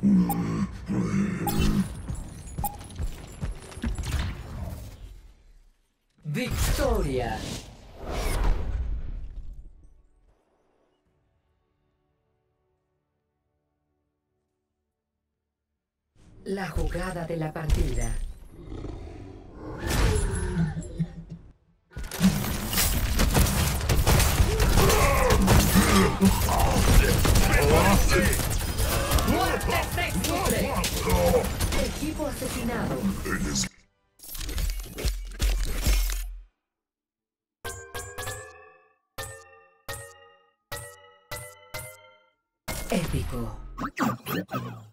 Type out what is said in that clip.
Victoria. La jugada de la partida. ¡Muerte sensible! Equipo asesinado. Épico.